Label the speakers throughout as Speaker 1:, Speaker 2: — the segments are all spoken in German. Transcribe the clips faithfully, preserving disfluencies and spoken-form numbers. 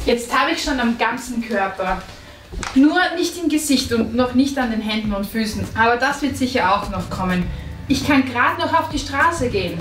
Speaker 1: Jetzt habe ich schon am ganzen Körper. Nur nicht im Gesicht und noch nicht an den Händen und Füßen. Aber das wird sicher auch noch kommen. Ich kann gerade noch auf die Straße gehen.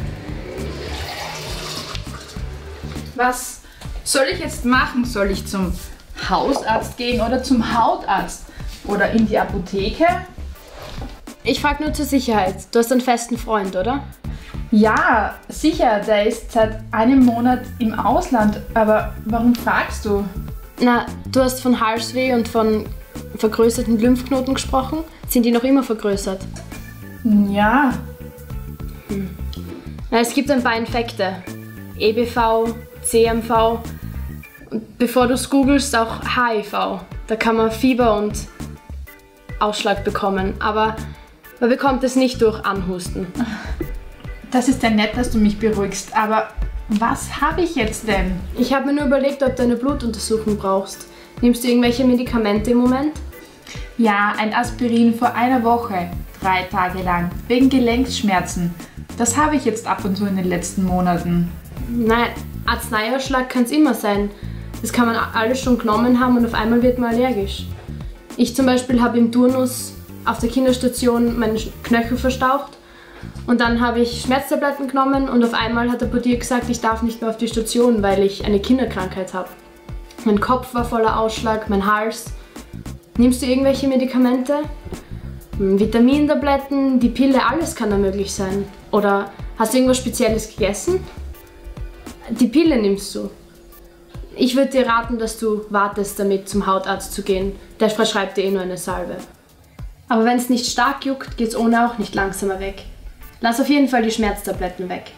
Speaker 1: Was soll ich jetzt machen? Soll ich zum Hausarzt gehen oder zum Hautarzt? Oder in die Apotheke?
Speaker 2: Ich frage nur zur Sicherheit. Du hast einen festen Freund, oder?
Speaker 1: Ja, sicher. Der ist seit einem Monat im Ausland. Aber warum fragst du?
Speaker 2: Na, du hast von Halsweh und von vergrößerten Lymphknoten gesprochen. Sind die noch immer vergrößert?
Speaker 1: Ja.
Speaker 2: Hm. Na, es gibt ein paar Infekte. E B V, C M V und bevor du es googelst auch H I V. Da kann man Fieber und Ausschlag bekommen, aber man bekommt es nicht durch Anhusten.
Speaker 1: Das ist ja nett, dass du mich beruhigst, aber was habe ich jetzt denn?
Speaker 2: Ich habe mir nur überlegt, ob du eine Blutuntersuchung brauchst. Nimmst du irgendwelche Medikamente im Moment?
Speaker 1: Ja, ein Aspirin vor einer Woche, drei Tage lang, wegen Gelenkschmerzen. Das habe ich jetzt ab und zu in den letzten Monaten.
Speaker 2: Nein, Arzneiausschlag kann es immer sein. Das kann man alles schon genommen haben und auf einmal wird man allergisch. Ich zum Beispiel habe im Turnus auf der Kinderstation meinen Knöchel verstaucht und dann habe ich Schmerztabletten genommen und auf einmal hat der Portier gesagt, ich darf nicht mehr auf die Station, weil ich eine Kinderkrankheit habe. Mein Kopf war voller Ausschlag, mein Hals. Nimmst du irgendwelche Medikamente? Vitamintabletten, die Pille, alles kann da möglich sein. Oder hast du irgendwas Spezielles gegessen? Die Pille nimmst du. Ich würde dir raten, dass du wartest, damit zum Hautarzt zu gehen. Der verschreibt dir eh nur eine Salbe. Aber wenn es nicht stark juckt, geht es ohne auch nicht langsamer weg. Lass auf jeden Fall die Schmerztabletten weg.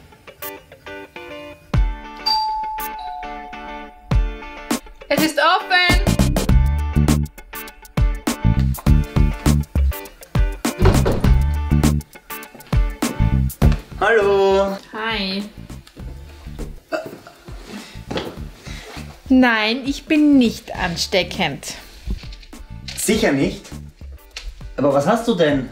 Speaker 1: Es ist offen!
Speaker 3: Hallo!
Speaker 1: Hi. Nein, ich bin nicht ansteckend.
Speaker 3: Sicher nicht? Aber was hast du denn?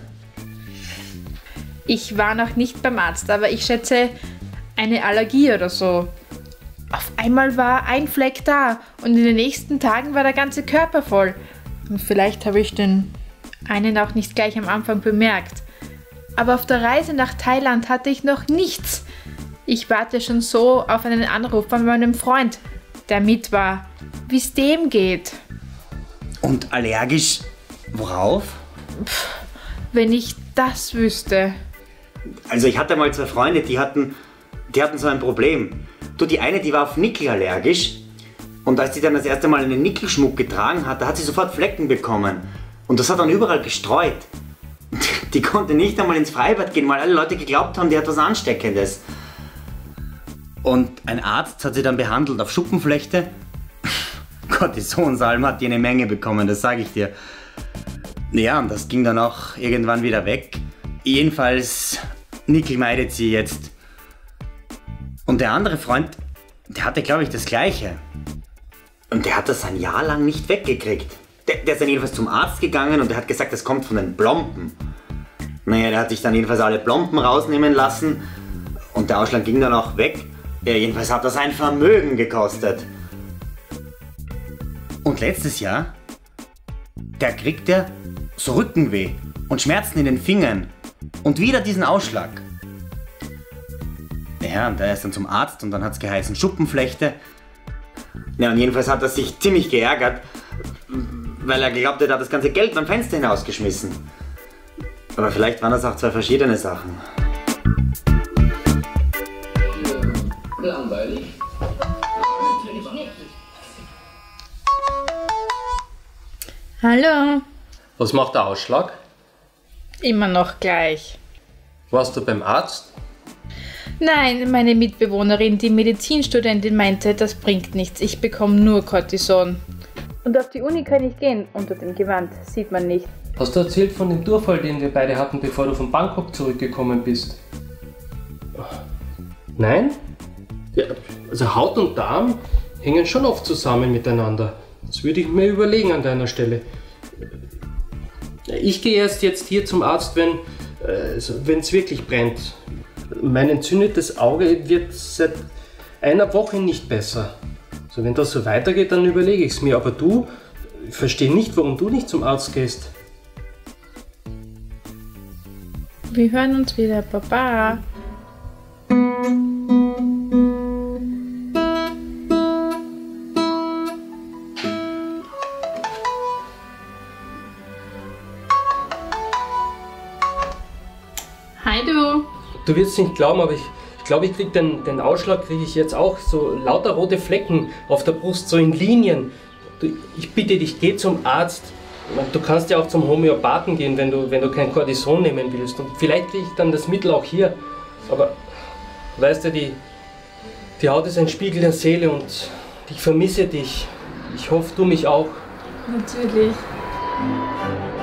Speaker 1: Ich war noch nicht beim Arzt, aber ich schätze eine Allergie oder so. Auf einmal war ein Fleck da und in den nächsten Tagen war der ganze Körper voll. Und vielleicht habe ich den einen auch nicht gleich am Anfang bemerkt. Aber auf der Reise nach Thailand hatte ich noch nichts. Ich warte schon so auf einen Anruf von meinem Freund, der mit war, wie es dem geht.
Speaker 3: Und allergisch worauf?
Speaker 1: Pff, wenn ich das wüsste.
Speaker 3: Also ich hatte mal zwei Freunde, die hatten, die hatten so ein Problem. Du, die eine, die war auf Nickel allergisch. Und als sie dann das erste Mal einen Nickelschmuck getragen hat, da hat sie sofort Flecken bekommen. Und das hat dann überall gestreut. Die konnte nicht einmal ins Freibad gehen, weil alle Leute geglaubt haben, die hat was Ansteckendes. Und ein Arzt hat sie dann behandelt auf Schuppenflechte. Cortisonsalben hat die eine Menge bekommen, das sage ich dir. Ja, und das ging dann auch irgendwann wieder weg. Jedenfalls, Nickel meidet sie jetzt. Und der andere Freund, der hatte, glaube ich, das Gleiche. Und der hat das ein Jahr lang nicht weggekriegt. Der, der ist dann jedenfalls zum Arzt gegangen und der hat gesagt, das kommt von den Plomben. Naja, der hat sich dann jedenfalls alle Plomben rausnehmen lassen und der Ausschlag ging dann auch weg. Ja, jedenfalls hat das ein Vermögen gekostet. Und letztes Jahr, da kriegt er so Rückenweh und Schmerzen in den Fingern und wieder diesen Ausschlag. Ja, und der ist dann zum Arzt und dann hat es geheißen Schuppenflechte. Ja, und jedenfalls hat er sich ziemlich geärgert, weil er glaubte, er hat das ganze Geld beim Fenster hinausgeschmissen. Aber vielleicht waren das auch zwei verschiedene Sachen.
Speaker 4: Langweilig? Natürlich nicht.
Speaker 1: Hallo.
Speaker 4: Was macht der Ausschlag?
Speaker 1: Immer noch gleich.
Speaker 4: Warst du beim Arzt?
Speaker 1: Nein, meine Mitbewohnerin, die Medizinstudentin, meinte, das bringt nichts. Ich bekomme nur Cortison. Und auf die Uni kann ich gehen. Unter dem Gewand sieht man nicht.
Speaker 4: Hast du erzählt von dem Durchfall, den wir beide hatten, bevor du von Bangkok zurückgekommen bist? Nein? Ja, also Haut und Darm hängen schon oft zusammen miteinander. Das würde ich mir überlegen an deiner Stelle. Ich gehe erst jetzt hier zum Arzt, wenn wenn es wirklich brennt. Mein entzündetes Auge wird seit einer Woche nicht besser. Also wenn das so weitergeht, dann überlege ich es mir. Aber du, ich verstehe nicht, warum du nicht zum Arzt gehst.
Speaker 1: Wir hören uns wieder, Papa.
Speaker 2: Hi du.
Speaker 4: Du wirst nicht glauben, aber ich, ich glaube, ich krieg den, den Ausschlag kriege ich jetzt auch. So lauter rote Flecken auf der Brust, so in Linien. Du, ich bitte dich, geh zum Arzt. Du kannst ja auch zum Homöopathen gehen, wenn du, wenn du kein Cortison nehmen willst. Und vielleicht kriege ich dann das Mittel auch hier. Aber weißt du, die, die Haut ist ein Spiegel der Seele und ich vermisse dich. Ich hoffe, du mich auch.
Speaker 2: Natürlich.